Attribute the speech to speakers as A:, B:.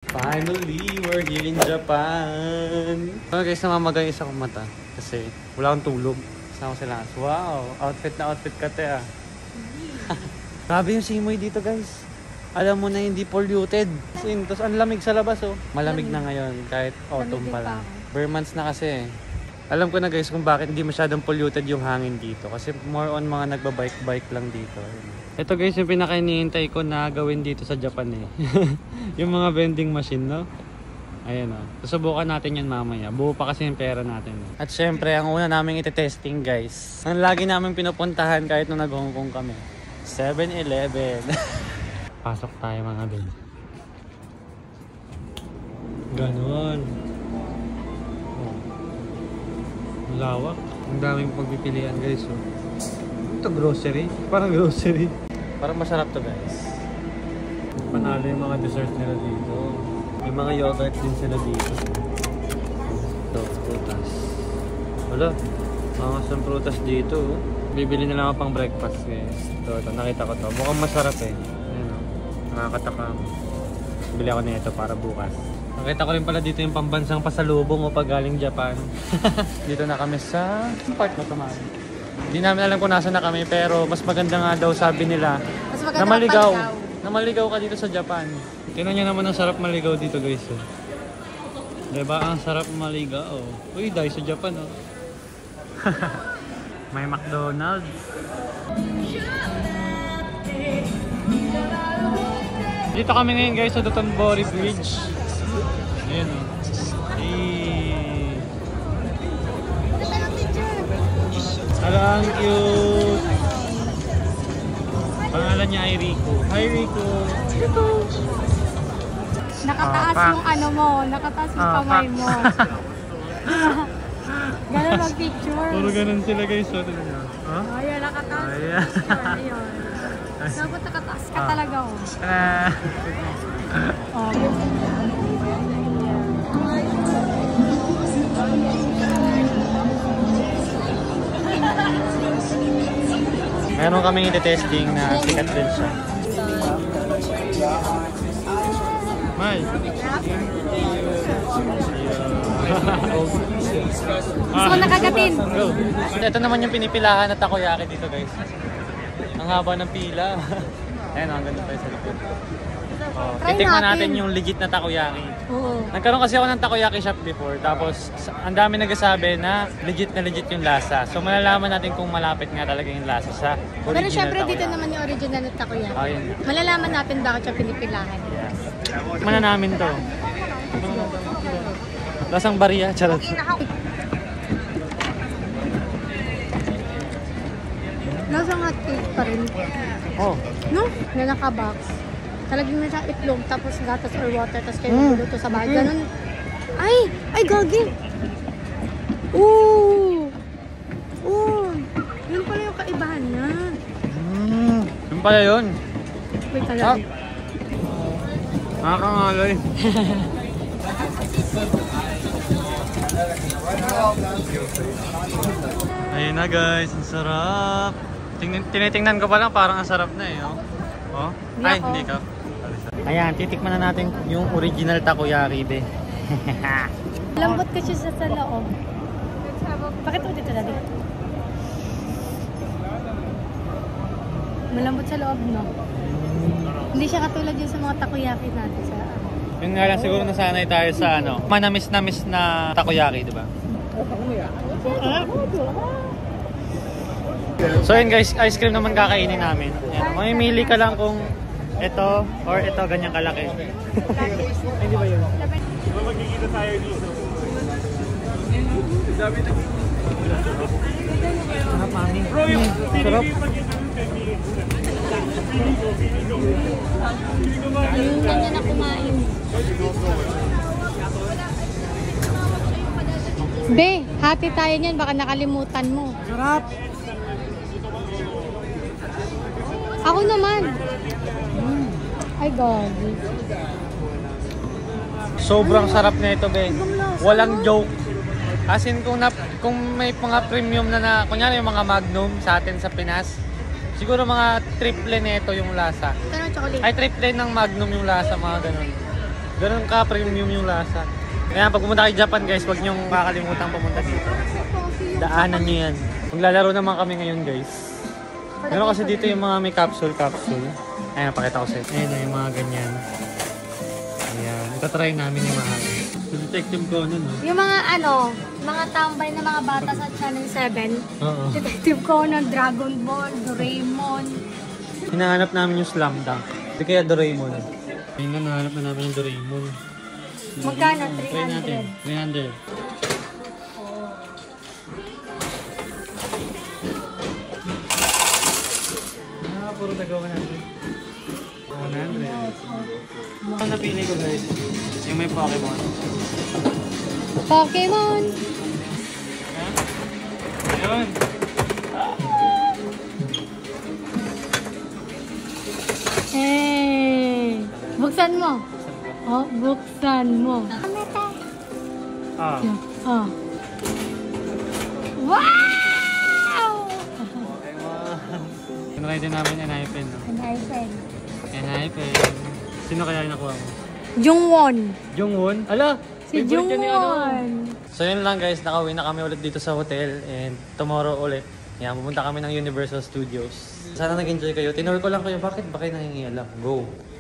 A: Finally, we're here in Japan. Okay guys, namamagay isa kong mata kasi wala akong tulog. Kasama sila. Wow, outfit na outfit ka te ah. Grabe yung simoy dito guys. Alam mo na hindi polluted. Tapos ang lamig sa labas oh. Malamig na ngayon kahit autumn pa lang. Bare months na kasi. Alam ko na guys kung bakit hindi masyadong polluted yung hangin dito. Kasi more on mga nagbabike-bike lang dito. Ito guys yung pinaka-hinihintay ko na gawin dito sa Japan eh. Yung mga vending machine no. Ayan o. Susubukan natin yan mamaya. Buo pa kasi yung pera natin. At syempre ang una namin iti-testing guys. Ang lagi namin pinupuntahan kahit nung nag-Hong Kong kami. 7-Eleven. Pasok tayo mga ben. Ganon. Oh. Lawak. Ang daming pagpipilian guys oh. Ito grocery. Parang grocery. Parang masarap to guys. Panalo yung mga dessert nila dito. May mga yogurt din sila dito. Ito, prutas. Wala. Mga kasang prutas dito. Bibili na lang ako pang breakfast guys. Ito, nakita ko to. Mukhang masarap eh. Ayan o. Nakakatakam. Bili ako na ito para bukas. Nakita ko rin pala dito yung pambansang pasalubong o pag galing Japan. Dito na kami sa park na tumari. Hindi namin alam kung nasa na kami pero mas maganda nga daw sabi nila na maligaw. Na maligaw ka dito sa Japan. Tingnan nyo naman ang sarap maligaw dito guys. Oh. Diba ang sarap maligaw? Uy, dahil sa Japan oh. May McDonald's. Dito kami ngayon guys sa Dotonbori Bridge. Ayan oh. Ang cute. Pangalan niya ay Rico. Hi Rico.
B: Nakataas yung ano mo, nakataas yung kamay mo. Ganun mag-picture.
A: Puro ganun sila guys. So, huh?
B: Ayun, nakataas yung picture. Ayun. Dapat nakataas ka talaga oh. Oh.
A: Meron kaming iti-testing na sikat din siya. May.
B: Gusto ko nakagatin.
A: Ito naman yung pinipilahan na takoyaki dito guys. Ang haba ng pila. Ayan, ang ganda tayo sa likod. Oh, titikman natin yung legit na takoyaki.
B: Oo.
A: Nagkaroon kasi ako ng takoyaki shop before. Tapos ang dami nagsasabi na legit yung lasa. So malalaman natin kung malapit nga talaga yung lasa sa original.
B: Pero syempre
A: takoyaki.
B: dito naman yung original na takoyaki.
A: Oh, yun.
B: Malalaman natin bakit siya pinipilahan.
A: Yeah. Mana namin to. Lasang bariya, charot.
B: Lasang hotcake pa rin.
A: Oh.
B: No? Na naka-box. Talagang nasa itlog, tapos gatas or water, tapos kayo naguluto sa bahay. Ganun. Ay! Ay, gagi! Ooh! Oh! Yun pala yung kaibahan niya.
A: Yun pala yun.
B: Wait, talaga.
A: Nakakangaloy. Ayun na guys, ang sarap. Tinitingnan ko pa lang, parang ang sarap na eh. Oh? Ay, hindi ka. Ayan, titikman na natin yung original takoyaki, be.
B: Lambot kasi siya sa loob. Bakit mo dito dali? Malambot sa loob, no? Hindi siya katulad yun sa mga takoyaki natin sa...
A: Yun nga lang, siguro nasanay tayo sa ano, manamis-namis na takoyaki, di ba? So yun guys, ice cream naman kakainin namin. Yan. Mamimili ka lang kung ito or ito, ganyang kalaki. Hindi ba yun? Diba magkikita tayo dito? Sarap mami. Sarap.
B: Yung kanya na kumain. Be, hati tayo niyan, baka nakalimutan mo.
A: Sarap.
B: Ako naman. Ay, God.
A: Sobrang sarap na ito, be. Walang joke. As in, kung may mga premium na kunyari yung mga Magnum sa atin sa Pinas, siguro mga triple nito yung lasa.
B: Ito na chocolate.
A: Ay, triple ng Magnum yung lasa, mga ganun. Ganun ka-premium yung lasa. Kaya pag pumunta kayo Japan guys, huwag niyong kakalimutan pumunta dito. Daanan niyo yan. Maglalaro naman kami ngayon guys. Meron kasi dito yung mga may capsule. Ayan, pakita ko sa'yo. Ayan, yung mga ganyan. Ayan, itatry namin yung mga Detective Conan, no?
B: Yung mga mga tambay na mga bata sa Channel 7.
A: Oo.
B: Detective Conan, Dragon Ball, Doraemon.
A: Hinahanap namin yung Slam Dunk. Hindi kaya Doraemon. Ayun na, nahanap na namin yung Doraemon.
B: Magkano?
A: Try natin. 300. Puro nagawa natin. 100. Ang napili ko guys, yung may Pokemon.
B: Pokemon!
A: Ayun.
B: Hey! Buksan mo. Oh, buksan mo.
A: Ah.
B: Oh. Wow!
A: Tinry din namin N-Hypen, no?
B: N-Hypen.
A: N-Hypen. Sino kaya yung nakuha mo?
B: Jungwon.
A: Jungwon? Ala!
B: Si
A: favorite niya ni ano.
B: Jungwon.
A: So yun lang guys, nakauwi na kami ulit dito sa hotel and tomorrow ulit. Yan, pupunta kami ng Universal Studios. Sana nag-enjoy kayo. Tinur ko lang kayo, bakit ba kayo nangingialam? Go!